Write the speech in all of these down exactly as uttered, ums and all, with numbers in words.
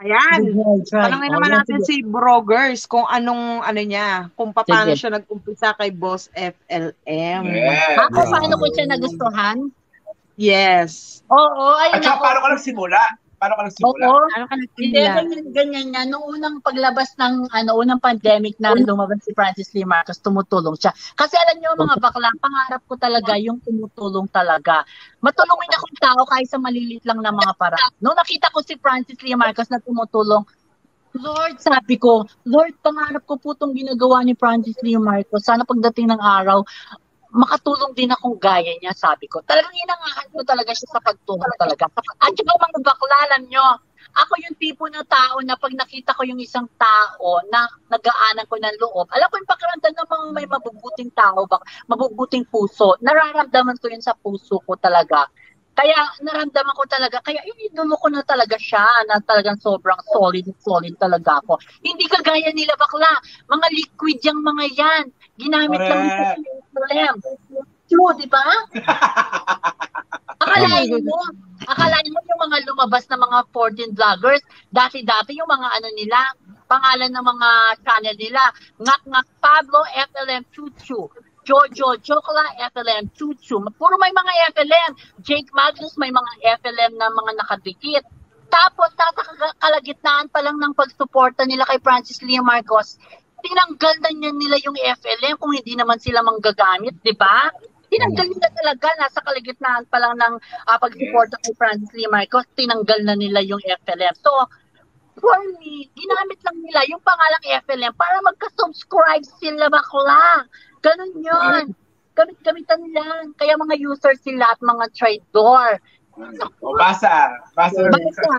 Ayan. Sige, try. Tanungin Oh, naman yan, natin sige. si Brogers kung anong ano niya, kung paano Sige. siya nag-umpisa kay Boss F L M. Yes. Ha, kung paano ko siya nagustuhan? Yes. Oo, At ayun saka ako. paano ka nagsimula? Paano ka nagsimula? Oo. Ano ka Hindi, nagsimula? ganyan, ganyan niya. Noong unang paglabas ng, ano, unang pandemic na lumabas si Francis Lee Marcos, tumutulong siya. Kasi alam niyo mga bakla, pangarap ko talaga yung tumutulong talaga. Matulungin akong tao kahit sa malilit lang na mga paraan. Noong nakita ko si Francis Lee Marcos na tumutulong, Lord, sabi ko, Lord, pangarap ko po itong ginagawa ni Francis Lee Marcos. Sana pagdating ng araw, makatulong din akong gaya niya, sabi ko. Talagang inangahan ko talaga siya sa pagtulong talaga. At saka mga bakla, alam nyo, ako yung tipo na tao na pag nakita ko yung isang tao na nagaanan ko ng loob, alam ko yung pakiramdam ng mga may mabubuting tao, bak, mabubuting puso, nararamdaman ko yun sa puso ko talaga. Kaya naramdaman ko talaga, kaya inidolo ko na talaga siya, na talagang sobrang solid, solid talaga ako. Hindi kagaya nila bakla, mga liquid yung mga yan. Ginamit lang nila sa problem. True, di ba? Akalain mo, akalain mo yung mga lumabas na mga fourteen vloggers, dati-dati yung mga ano nila, pangalan ng mga channel nila, Ngak Ngak Pablo, F L M Chuchu, Jojo Jokla, F L M Chuchu, puro may mga F L M, Jake Magnus may mga F L M na mga nakadikit. Tapos, nasa kalagitnaan pa lang ng pagsuporta nila kay Francis Lee Marcos, tinanggal na niya nila yung F L M kung hindi naman sila manggagamit, di ba? Tinanggal nila talaga, nasa kalagitnaan pa lang ng uh, pagsuporta kay Francis Lee Marcos, tinanggal na nila yung F L M. So, for me, ginamit lang nila yung pangalang F L M para magka-subscribe sila bakla. Ganun yun. Gamit-gamitan nila. Kaya mga users sila at mga trader. O, basa. Basa. Basa.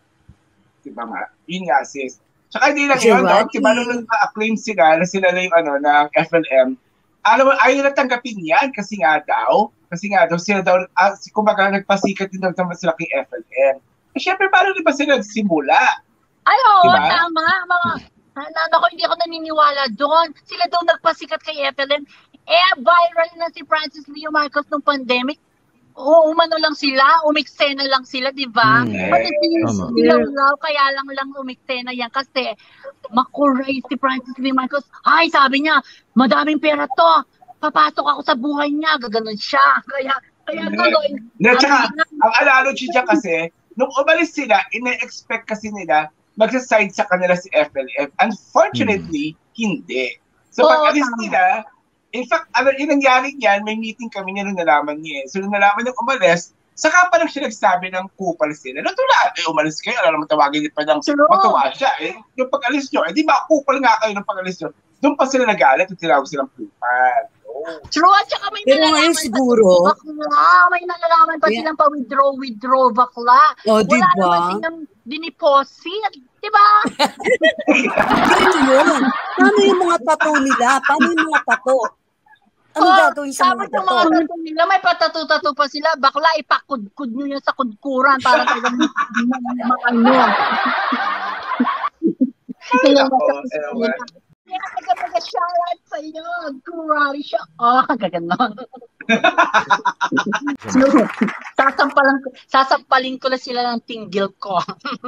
Diba nga? Yun nga, sis. Tsaka hindi lang yun, no? Diba nung na-acclaim sila na sila na yung ano, ng F L M, alam mo, ayaw nila tanggapin yan kasi nga daw, kasi nga daw, sila daw, uh, kumbaga nagpasikat din daw naman sila kay F L M. Eh, syempre, paano di ba sila nagsimula? Ay, oo, diba? tama. Mga, ano ko, hindi ako naniniwala doon. Sila daw nagpasikat kay F L M. Eh, viral na si Francis Leo Marcos nung pandemic. Oo, umano lang sila, umiksena lang sila, di ba? Mm. Pati silaw-law, kaya lang lang umiksena yan kasi makuray si Francis Lee Marcos. Ay, sabi niya, madaming pera to. Papasok ako sa buhay niya, gaganon siya. Kaya, kaya tuloy. Na, tsaka, ang analogy dyan kasi, nung umalis sila, ina-expect kasi nila, magsaside sa kanila si F L M. Unfortunately, hmm. hindi. So, pag alis nila, in fact, ano yung nangyari niyan, may meeting kami niya nung nalaman niya. So, nung nalaman niyang umalis, saka pa lang siya nagsabi ng kupal sila. Natula, eh, umalis kayo, alam naman tawagin niya pa ng matuwa siya. Eh, yung pag-alis niyo, eh, di ba, kupal nga kayo ng pag-alis niyo. Doon pa sila nagalit at tinawag silang kupal. Oh. True, at saka may pero nalalaman ngayon siguro, pa bakla. May nalalaman pa yeah. silang pa-withdraw, withdraw, bakla. Oh, wala diba? naman silang diniposit. Diba? Ano yun? Paano yung mga tattoo nila? Paano yung mga tattoo? Ano oh, gagawin sa mga tattoo? Mga tattoo nila, may patatu-tattoo pa sila. Bakla, ipakudkud nyo yan sa kudkuran para talagang mga ano. Kaya nagkapag-shoutout sa inyo. Kurari siya. Oh, gaganon. So, sasampalan, sasampalin ko na sila ng tinggil ko.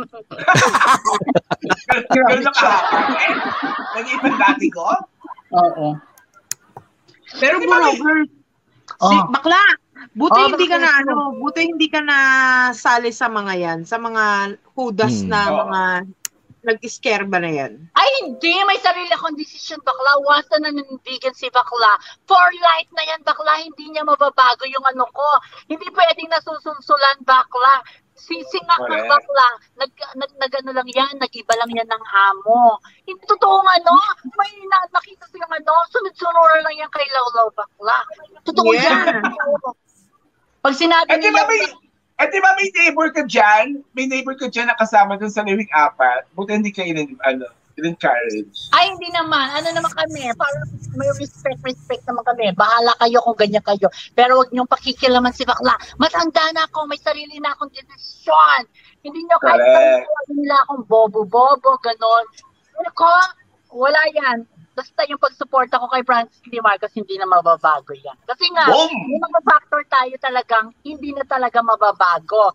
Gano'n ka? Nag-ipan dati ko? Oo. Pero Brogers, oh. si, bakla, buti oh, hindi ka na ano, buti hindi ka na sali sa mga yan, sa mga hudas hmm. na oh. mga nag-scare ba na yan? Ay, hindi. May sarili akong decision, bakla. Wasa na nanindigan si bakla. For life na yan, bakla. Hindi niya mababago yung ano ko. Hindi pwedeng nasusulsulan, bakla. Sisingak ng bakla. Nag, nag, nag, ano lang yan, nag-iba lang yan ng amo. Hindi totoong ano. May na, nakita silang ano, sunod-sunod lang yan kay Lawlaw, bakla. Totoo yeah. yan. Pag sinabi At nila... At di ba may neighbor ka dyan? May neighbor ka dyan na kasama dun sa Living Apat? Buti hindi ka in, ano, in-encourage. Ay, hindi naman. Ano naman kami? Parang may respect, respect naman kami. Bahala kayo kung ganyan kayo. Pero huwag niyong pakikilaman si bakla. Matanda na ako. May sarili na akong desisyon. Hindi niyo kahit sabihin nila akong bobo-bobo, ganon. Ano ko? Wala yan. Basta yung pag-suporta ko kay Francis Lee Marcos, hindi na mababago yan. Kasi nga, Boom! yung mga factor tayo talagang, hindi na talaga mababago.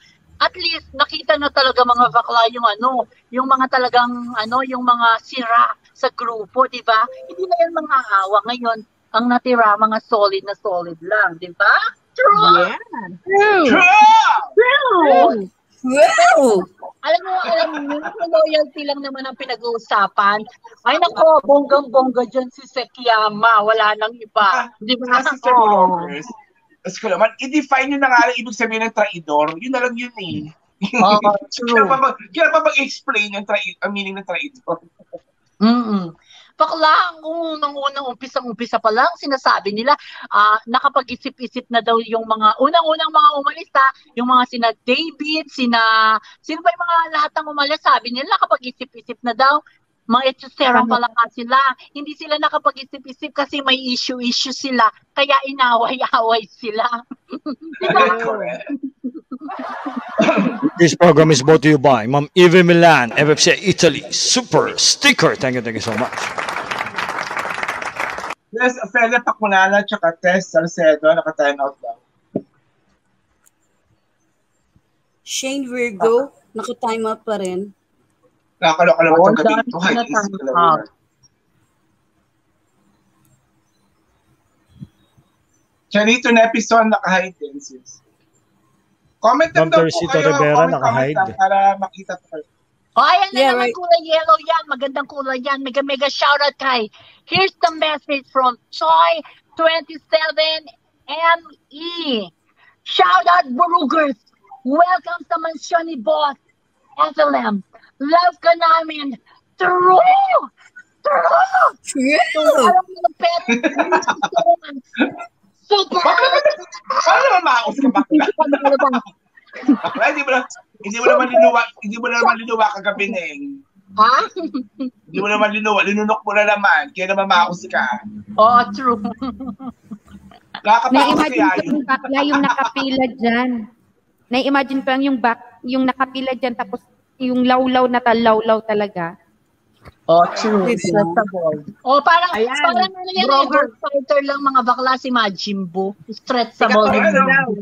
at least nakita na talaga mga bakla yung ano, yung mga talagang ano, yung mga sira sa grupo, di ba? Hindi na yan mga awa. Ngayon, ang natira, mga solid na solid lang, di ba? True! Yeah. True. True! Wow. Alam mo, alam mo, yung loyalty lang naman ang pinag-uusapan. Ay nako, bonggang-bongga dyan si Sekiyama. Wala nang iba. Di ba? Kasi sa vloggers, as ko naman, i-define nyo na nga lang ibig sabihin ng traidor. Yun na lang yun eh. Oo, Kaya true. pa ba- kaya pa mag-explain yung trai- ang meaning ng traidor? Mm-mm. Bakla, kung unang-unang umpisang-umpisa pa lang, sinasabi nila, ah, nakapag-isip-isip na daw yung mga, unang-unang mga umalis ha, yung mga sina David, sina, sino ba yung mga lahat ng umalis, sabi nila, nakapag-isip-isip na daw, mga etsuserang pala nga sila. Hindi sila nakapag-isip-isip kasi may issue-issue sila, kaya inaway-away sila. Diba? Correct. This program is brought to you by Ma'am Eve Milan, F F C Italy Super Sticker. Thank you, thank you so much. Yes, Ophelia Pakunala, tsaka Tess Salcedo, naka-time out lang. Shane Virgo, naka-time out pa rin. Nakakaloka naman Oh, itong gabi dami ito. Kahit na isip time ko lang out. yun. Chanito Nepison, naka-hide din, sis. Comment lang Ma'am daw po Tercito kayo. Rivera, Comment, comment naka-hide. lang para makita po kayo. O, ayan na Yeah, naman right. kulay yellow yan. Magandang kulay yan. Mega mega shoutout kay. Here's the message from Choi twenty-seven M E. Shoutout Burugers. Welcome sa mansyon ni Boss F L M. Love ka namin. True! True! True. Alam mo ng pet. Super! Bakla naman, paano naman maakos ka bakla? Bakla, hindi mo na, hindi mo naman linuwa, hindi mo na naman linuwa kagabi, Neng. Ha? Hindi mo naman linuwa, linunok mo na naman, kaya naman maakos ka. Oh, true. Nakakapakos Na-imagine kaya ko yun. yung bakla yung nakapila dyan. Na-imagine ko lang yung back, yung nakapila dyan tapos yung lawlaw na talaw-law talaga. Oh, true. Diba? Stretchable. Oh, parang, Ayan. parang ano yan, Broker. eh, fighter lang mga bakla si Majimbo. Stretchable. Teka, yun. ano?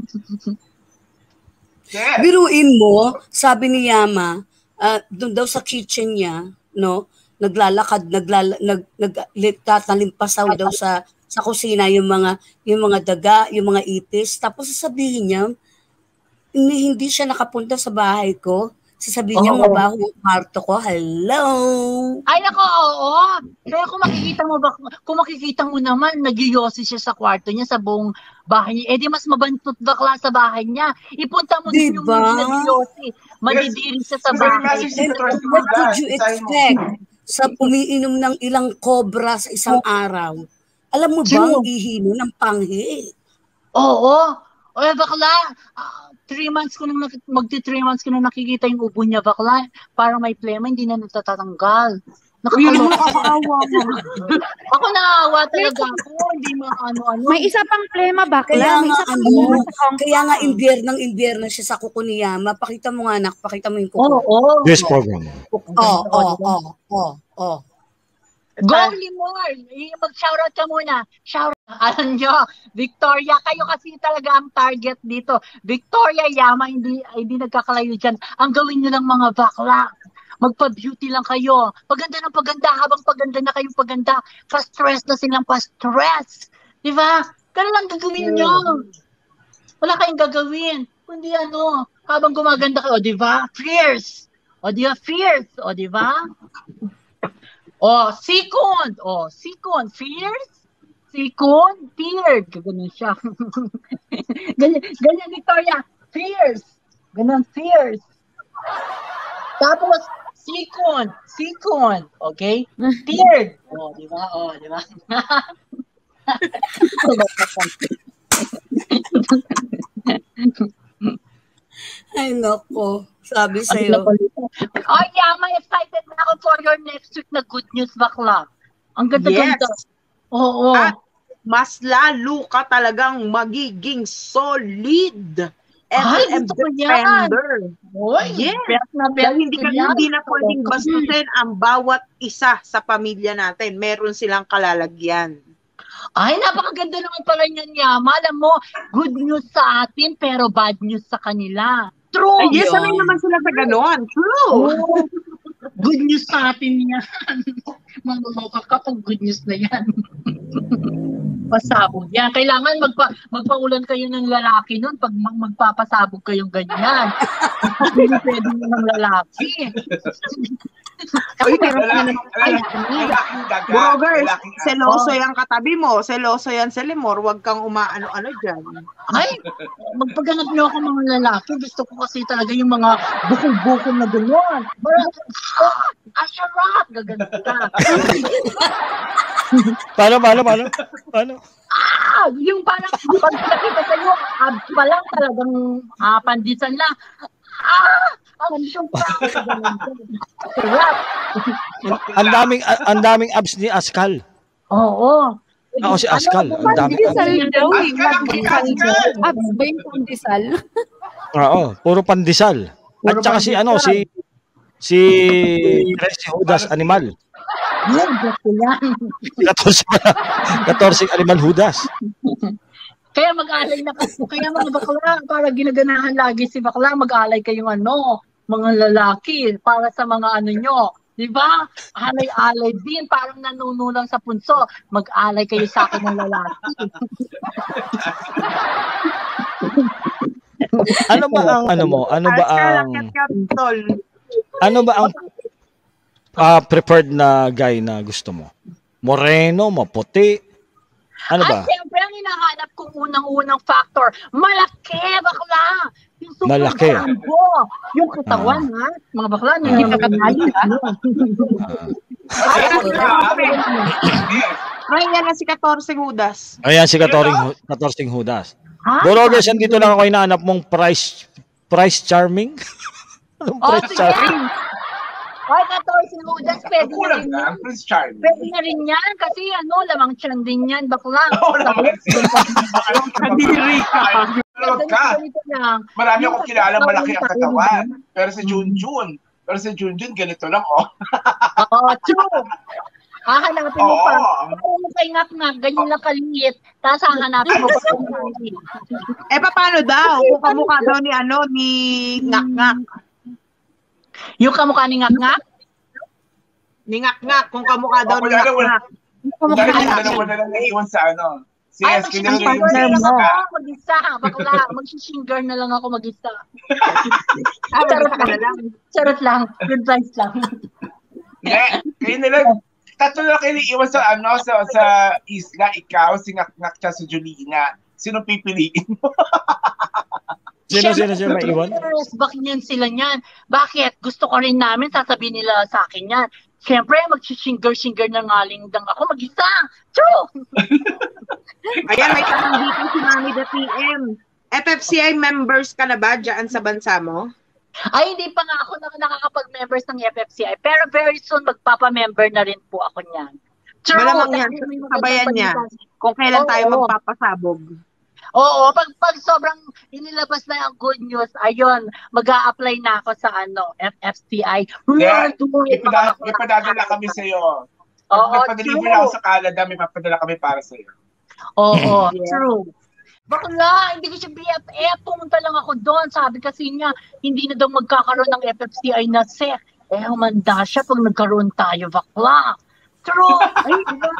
Yes. Biruin mo, sabi ni Yama, ah, doon daw sa kitchen niya, no, naglalakad, naglala, nag, nag, tatalimpasaw daw sa sa kusina yung mga yung mga daga, yung mga ipis, tapos sasabihin niya, hindi, hindi siya nakapunta sa bahay ko. Sasabihin niya, Oo. mabaho yung kwarto ko. Hello! Ay, nako, oo. Pero kung makikita mo ba, kung makikita mo naman, nagyoyosi siya sa kwarto niya, sa buong bahay niya. Eh, di mas mabantot bakla sa bahay niya. Ipunta mo din yung Diba? nagyoyosi. Madidiri siya sa Kasi bahay. message si And Trust what Buda, could you isahin mo. expect sa umiinom ng ilang kobra sa isang araw? Alam mo ba ang True. ihino ng panghi? Oo. O, eh, bakla, ah, three months ko nang, nak- magti three months ko nang nakikita yung ubo niya, bakla. Parang may plema, hindi na natatatanggal. Yun ang Nakakaloka. nakakaawa mo. Ako naawa talaga ako. Hindi mo ano-ano. May isa pang plema bakla. Kaya May nga isa pang ano, plema sa Hong kaya nga Kong. imbernang imbierno siya sa kuko ni Yama. Pakita mo nga anak, pakita mo yung kuko. Oo. Oh, Oh, This program. oh, oh, oh, oh, oh. Go, Limor! Eh, Mag-shoutout ka muna. Shoutout. Alam nyo, Victoria, kayo kasi talaga ang target dito. Victoria, Yama, hindi, hindi nagkakalayo dyan. Ang gawin nyo ng mga bakla. Magpa-beauty lang kayo. Paganda ng paganda, habang paganda na kayong paganda, pa-stress na silang pa-stress. Di ba? Ganun lang gagawin nyo. Wala kayong gagawin. Kundi ano, habang gumaganda kayo, di ba? Fierce. O di ba? Fierce. O di ba? Oh, second. Oh, second. Fierce. Second. Feared. Ganun siya. ganyan, ganyan, Victoria. Fierce. Ganun, fierce. Tapos, second. Second. Okay? Feared. Oh, di ba? Oh, di ba? Ay, nako. Sabi sa'yo. Ay, Yama, excited na ako for your next week na good news, bakla. Ang ganda-ganda. Yes. Oo. At mas lalo ka talagang magiging solid. Ay, F L M gusto ko yan. defender. Oy, Yes. bet na bet Dahil hindi, ka, ko yan. hindi na pwedeng bastusin ang bawat isa sa pamilya natin. Meron silang kalalagyan. Ay, napakaganda naman pala niyan, Yama. Alam mo, good news sa atin, pero bad news sa kanila. True. Ay, yes, Yun. sanay naman sila sa gano'n. True. Oh, good news sa atin yan. Mamamaw ka kapag good news na yan. Pasabog yan. Kailangan magpa, magpaulan kayo ng lalaki nun pag mag, magpapasabog kayong ganyan. Hindi pwede ng lalaki. Ay, pero Lalaki, ay, lalaking daga. Brogers, lalaking aso. seloso yan katabi mo. Seloso yan sa limor. Huwag kang umaano-ano dyan. Ay, magpaganap niyo ako mga lalaki. Gusto ko kasi talaga yung mga bukol-bukol na gano'n. Parang, ah, asarap! Gaganap ka. Paano, paano, paano? Paano? Ah, yung parang pag nakita sa'yo, abs pa lang talagang ah, pandisan lang. Ah! Ang siyong pa. Sarap. Ang daming, ang daming abs ni Askal. Oo. Ako si Askal. Ang daming abs. Pandesal daw. eh. Askal ang Pandesal. Abs ba yung pandesal? Oo, puro pandesal. At Puro saka si ano, si si Tracy Judas Animal. Yan, gusto yan. fourteen Animal Judas. Kaya mag-alay na kayo. Kaya mga bakla, para ginaganahan lagi si bakla, mag-alay kayong ano, mga lalaki, para sa mga ano nyo. Di ba? Alay-alay din, parang nanunulang sa punso. Mag-alay kayo sa akin ng lalaki. Ano ba ang ano mo? Ano ba ang Tol. ano ba ang ah, preferred na guy na gusto mo? Moreno, maputi? Ano ba? At siyempre, ang hinahanap kong unang-unang factor, malaki, bakla. Yung super Malaki. jumbo. Yung katawan, ha? Mga bakla, Ah. hindi pa katayo, ha? Ay, yan na si fourteen Judas. Ayan si Katoring fourteen Judas. Ha? Borogers, andito lang ako inaanap mong price price charming. Anong Oh, price sige. charming? Ay, katorsin Judas, pwede na Kulang rin na, yan. Prince Charming. Pwede na rin yan, kasi ano, lamang tiyan din yan, bakla. Oo naman siya. Kadiri ka. Huwag ka. Ganito lang. Marami Yung akong kilala katawan malaki ang tayo, katawan. Pero si Junjun, pero si Junjun ganito lang, oh. Oo, true. Hahanapin mo Oo. pa. Parang mo kay ngap-ngap, ganyan lang kaliit. Tapos hahanapin mo pa. Eh, paano daw? Kung kamukha daw ni ano, ni Ngak-Ngak. Yung kamukha ni ngap-ngap? Ni Ngak-Ngak. Kung kamukha daw Ako ni na lang, Ngak-Ngak. Dahil yung dalawa na lang naiwan sa ano. Si Ay, Eskin mag-shinger na lang na lang sa ako mag-isa. Bakla, mag-shinger na lang ako mag-isa. Ah, Charot ka na lang. lang. Charot lang. Advice lang. Hindi, kayo na lang. Tatlo na kayo naiwan sa ano, sa, sa isla. Ikaw, si Ngak-Ngak, tsaka si Julina. Sino pipiliin mo? Sino, sino, sino may iwan? Yes, bakit yan sila niyan? Bakit? Gusto ko rin namin, sasabihin nila sa akin yan. Siyempre, mag-shinger-shinger na ngaling dang ako mag-isa. True! Ayan, may tanong dito si Mami the P M. F F C I members ka na ba dyan sa bansa mo? Ay, hindi pa nga ako na nakakapag-members ng F F C I. Pero very soon, magpapa-member na rin po ako niyan. True! Malamang yan. Dahil may magandang Sabayan niya. balita. Kung kailan tayo Oo. magpapasabog. Oo, pag, pag sobrang inilabas na ang good news, ayun, mag-a-apply na ako sa ano, F F C I. Yeah, Run to it, Ipada, mga ipadadala kami sa iyo. Oo, Pag nagpa-deliver true. ako sa Canada, may papadala kami para sa iyo. Oo, Yeah. true. Bakla, hindi ko siya B F F. Pumunta lang ako doon. Sabi kasi niya, hindi na daw magkakaroon ng F F C I na S E C. Eh, humanda siya pag nagkaroon tayo, bakla. True. Ay,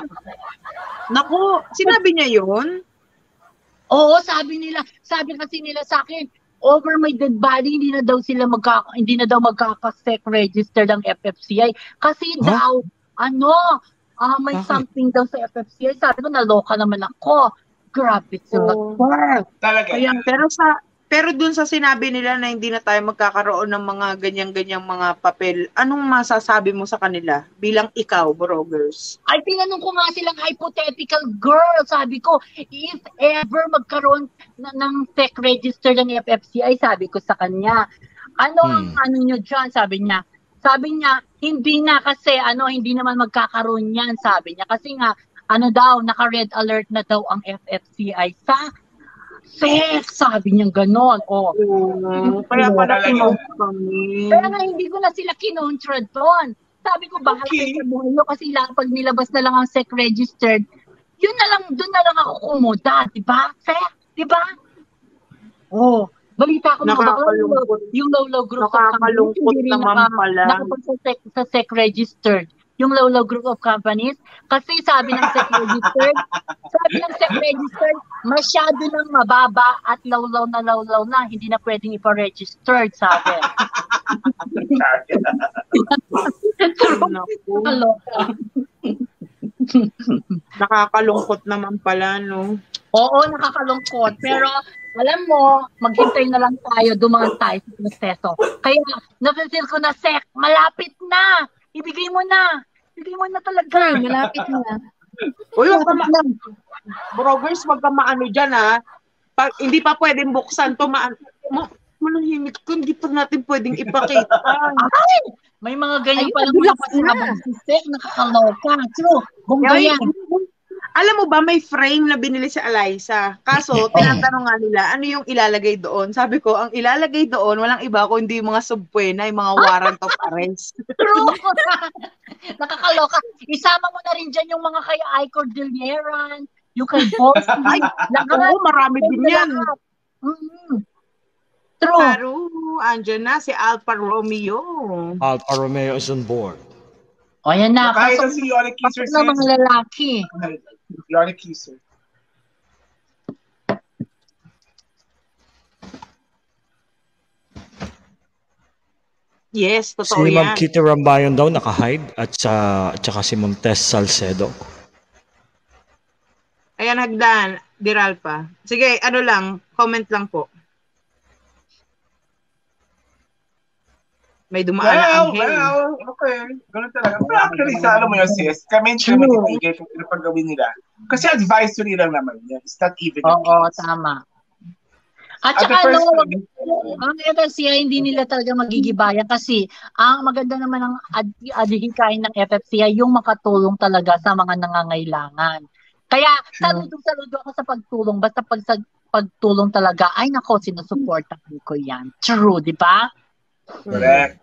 naku, sinabi niya yun? Oo, sabi nila, sabi kasi nila sa akin, over my dead body, hindi na daw sila magka, hindi na daw magkaka-sec register ng F F C I. Kasi Huh? daw, ano, ah may Bakit? something daw sa F F C I. Sabi ko, naloka naman ako. Grabe sila. Oo. Talaga. Kaya, pero sa pero dun sa sinabi nila na hindi na tayo magkakaroon ng mga ganyan-ganyang mga papel, anong masasabi mo sa kanila bilang ikaw, Brogers? Ay, tinanong ko nga silang hypothetical girl. Sabi ko, if ever magkaroon na, ng tech register ng F F C I, sabi ko sa kanya, ano ang Hmm. ano nyo dyan? Sabi niya, sabi niya, hindi na kasi, ano, hindi naman magkakaroon yan, sabi niya. Kasi nga, ano daw, naka-red alert na daw ang F F C I sa sex, sabi niya ganon. Oh. Oo, kaya pala Talaga. kinuha kami. Kaya nga hindi ko na sila kinontra doon. Sabi ko, bahala Okay. kayo sa buhay nyo kasi lang, pag nilabas na lang ang sec registered, yun na lang, doon na lang ako kumuda, di ba? Sec, di ba? Oh, Balita ko mga bakla, Nakakalungkot. yung low-low group of companies, Nakakalungkot hindi rin naman naka, pala. nakapunta sa sec, sa sec registered. Yung low-low group of companies, kasi sabi ng sec registered, sabi ng sec registered, masyado nang mababa at low-low na low-low na, hindi na pwedeng ipa-registered, sabi. Naku. Kaloka. Nakakalungkot naman pala, no? Oo, nakakalungkot. Pero, alam mo, maghintay na lang tayo, dumaan tayo sa proseso. Kaya, na-feel ko na, Sek, malapit na. Ibigay mo na. Ibigay mo na talaga. Malapit na. Uy, huwag ka ma- Brogers, wag ka maano dyan, ha? Pag, hindi pa pwedeng buksan to, ma- ma- manahimik ko, hindi pa natin pwedeng ipakita. Ay! May mga ganyan Ayun, pala mga nadulas pasabang si Sek, nakakaloka. True, bongga Ay, yan. alam mo ba, may frame na binili si Eliza. Kaso, tinatanong nga nila, ano yung ilalagay doon? Sabi ko, ang ilalagay doon, walang iba kundi yung mga subpoena, yung mga warrant of arrest. True. Nakakaloka. Isama mo na rin dyan yung mga kay Ay Cordilleran, yung kay Boss. Ay, lahat. Oo, marami din yan. Mm-hmm. True. Claro, andyan na si Alfa Romeo. Alfa Romeo is on board. O yan na. Kahit Pasok, si Yoni Kisser pasok na mga lalaki. Yoni Kisser. Yes, Si totoo Ma'am yan. Kitty Rambayon daw naka-hide at sa at saka si Montes Salcedo. Ayan, hagdan. Diral pa. Sige, ano lang, comment lang po. May dumaan na Well, anghel. well, okay. Ganun talaga. Pero actually, sa alam mo yun, sis, kami kami titigil kung ano pag-gawin nila. Kasi advisory lang naman yan. It's not even a Oo, case. tama. At At the saka first ano, thing, ang F F C I hindi nila talaga magigibayan kasi ang maganda naman ng ad- adhikain ng F F C I yung makatulong talaga sa mga nangangailangan. Kaya saludo-saludo ako sa pagtulong basta pag sa pagtulong talaga ay nako sinusuportahan ko yan. True, di ba? correct.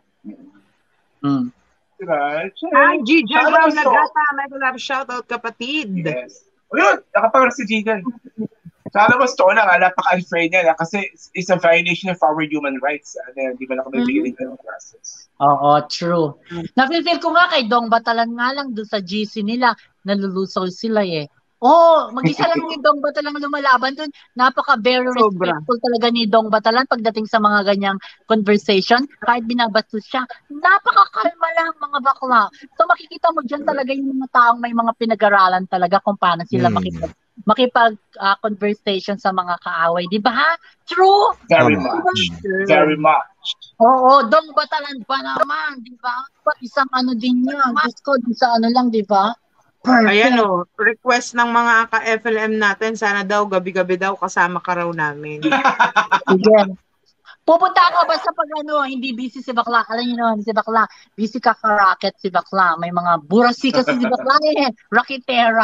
Mm. Diba? Ay, Gijan Sana Brown gusto- Nagata. May love shoutout, kapatid. Yes. O yun, nakapag si Gigan. Sana mas to lang, napaka-unfair niya. Kasi it's a violation of our human rights. Ano, di ba na kami bigyan ng process? Oo, true. Nafe-feel ko nga kay Dong Batalan nga lang doon sa G C nila, nalulusaw sila eh. Oh, mag-isa lang ni Dong Batalan lumalaban doon. Napaka very Sobra. respectful talaga ni Dong Batalan pagdating sa mga ganyang conversation. Kahit binabastos siya, napakakalma lang mga bakla. So makikita mo dyan talaga yung mga taong may mga pinag-aralan talaga kung paano sila Hmm. makipag makipag ah, conversation sa mga kaaway, di ba? True. Very Tama. much. Very much. Oo, Dong Batalan pa naman, di ba? Isang ano din yan. Diyos ko, di sa ano lang, di ba? Perfect. Ayan o, request ng mga ka-F L M natin, sana daw gabi-gabi daw kasama ka raw namin. Sige. Pupunta ka ba sa pag ano, hindi busy si Bakla? Alam niyo naman, si Bakla, busy ka ka-rocket si Bakla. May mga burasi kasi si Bakla eh. Rocketera.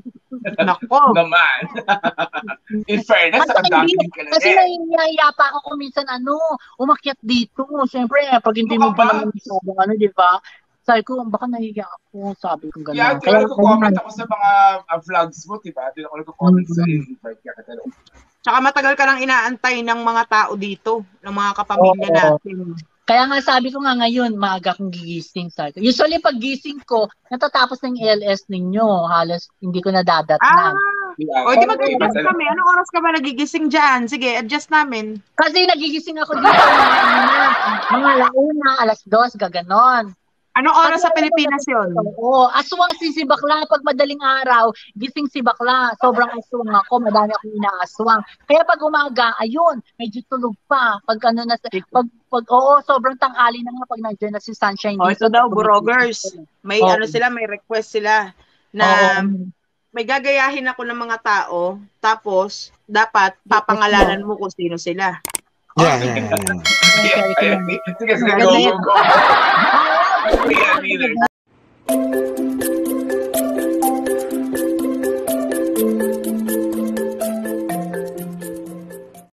Nako. Naman. In fairness, Kasi hindi, nakadami ka na kasi din. nahihiya pa ako kung minsan ano, umakyat dito. Siyempre, pag hindi mo Ano ka pa ba? naman sabang ano, di ba? Sabi ko, baka nahihiya ako. Sabi ko gano'n. Yeah, kaya nagko-comment ako sa mga uh, vlogs mo, diba? Doon ako nagko-comment sa invite ka ka Tsaka matagal ka nang inaantay ng mga tao dito, ng mga kapamilya Oo. natin. Kaya nga sabi ko nga ngayon, maaga akong gigising. Sabi ko. Usually pag gising ko, natatapos ng L S ninyo. Halos hindi ko Ah, nadadatnan. o di mag-adjust kami. Anong oras ka ba nagigising dyan? Sige, adjust namin. Kasi nagigising ako dito mga, mga, mga launa, alas dos, gaganon. Anong oras sa Kasi Pilipinas yon? Oo, aswang si si Bakla. Pag madaling araw, gising si Bakla. Sobrang aswang ako, madami akong inaaswang. Kaya pag umaga, ayun, medyo tulog pa. Pag ano na, pag, pag oo, sobrang tanghali na nga pag nandiyan na si Sunshine. O, ito dito. daw, Brogers. May Oo. ano sila, may request sila na Oo. may gagayahin ako ng mga tao, tapos dapat papangalanan mo kung sino sila. Yeah, yeah, yeah. Sige, sige, go, Kasi- go, go. Ah,